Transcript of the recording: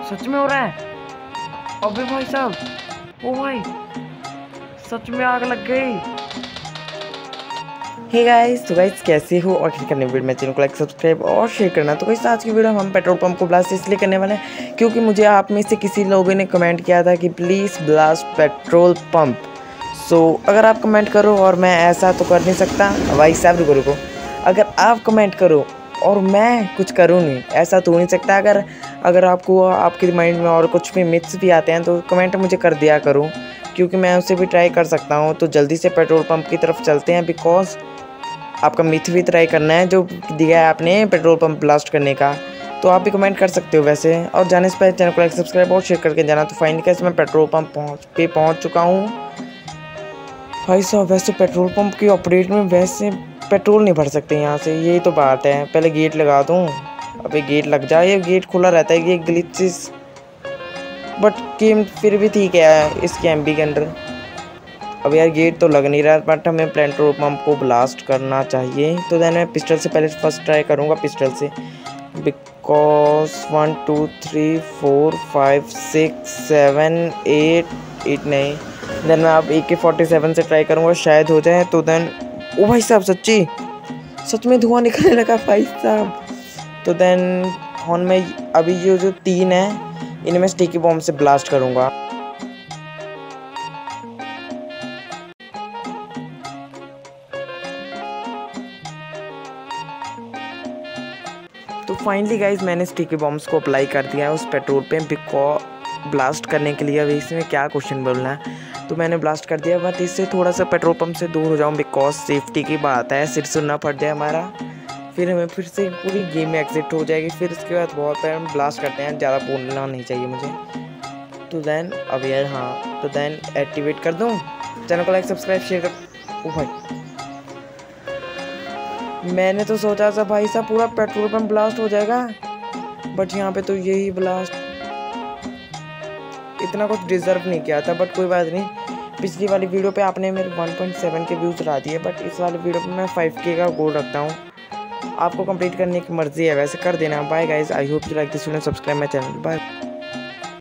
सच में हो रहा है। अबे भाई साहब, ओ भाई, सच में आग लग गई। हे गाइस, तो गाइस कैसे हो और क्लिक करने वीडियो में चैनल को लाइक सब्सक्राइब और शेयर करना। तो गाइस आज की वीडियो हम पेट्रोल पंप को ब्लास्ट इसलिए करने वाले हैं क्योंकि मुझे आप में से किसी लोगों ने कमेंट किया था कि please blast petrol pump. So अगर आप कमेंट करो और मैं ऐसा तो कर नहीं सकता भाई साहब, रुको, अगर आप कमेंट करो और मैं कुछ करूँ नहीं, ऐसा तो हो नहीं सकता। अगर आपको आपके माइंड में और कुछ भी मिथ्स भी आते हैं तो कमेंट मुझे कर दिया करो, क्योंकि मैं उसे भी ट्राई कर सकता हूँ। तो जल्दी से पेट्रोल पंप की तरफ चलते हैं, बिकॉज आपका मिथ भी ट्राई करना है जो दिया है आपने पेट्रोल पंप ब्लास्ट करने का। तो आप भी कमेंट कर सकते हो वैसे, और जाने से पहले चैनल को लाइक सब्सक्राइब और शेयर करके जाना। तो फाइनली कैसे मैं पेट्रोल पंप पहुंच चुका हूँ भाई साहब। वैसे पेट्रोल पंप की ऑपरेट में वैसे पेट्रोल नहीं भर सकते यहाँ से, यही तो बात है। पहले गेट लगा दूँ, अबे गेट लग जाए। ये गेट खुला रहता है, ये ग्लिचेस, बट गेम फिर भी ठीक है इसके एमबी के अंदर। अब यार गेट तो लग नहीं रहा, बट हमें पेट्रोल पंप को ब्लास्ट करना चाहिए। तो देन मैं पिस्टल से पहले फर्स्ट ट्राई करूँगा, पिस्टल से, बिकॉज 1 2 3 4 5 6 7 8 नहीं। देन मैं अब AK-47 से ट्राई करूँगा, शायद हो जाए। तो देन ओ भाई साहब, सच में धुआं निकलने लगा भाई साहब। तो देन हॉर्न में अभी ये जो 3 है इन्हें मैं स्टिकी बॉम्ब से ब्लास्ट करूँगा। तो फाइनली गाइज मैंने स्टिकी बॉम्ब्स को अप्लाई कर दिया है उस पेट्रोल पे, बिकॉज ब्लास्ट करने के लिए। अभी इसमें क्या क्वेश्चन बोलना है, तो मैंने ब्लास्ट कर दिया। बट इससे थोड़ा सा पेट्रोल पंप से दूर हो जाऊँ, बिकॉज सेफ्टी की बात है, सिर से ना फट जाए हमारा, फिर हमें फिर से पूरी गेम में एग्जिट हो जाएगी। फिर उसके बाद बहुत टाइम ब्लास्ट करते हैं, ज़्यादा बोलना नहीं चाहिए मुझे। तो देन अब यार हाँ, तो देन एक्टिवेट कर दूँ। चैनल को लाइक सब्सक्राइब शेयर कर। ओ भाई, मैंने तो सोचा था भाई साहब पूरा पेट्रोल पंप ब्लास्ट हो जाएगा, बट यहाँ पे तो यही ब्लास्ट, इतना कुछ डिजर्व नहीं किया था। बट कोई बात नहीं, पिछली वाली वीडियो पे आपने मेरे 1.7 के व्यूज़ ला दिए, बट इस वाली वीडियो पे मैं 5K का गोल रखता हूँ। आपको कंप्लीट करने की मर्जी है, वैसे कर देना। Bye guys, I hope you like this video, subscribe my channel, bye.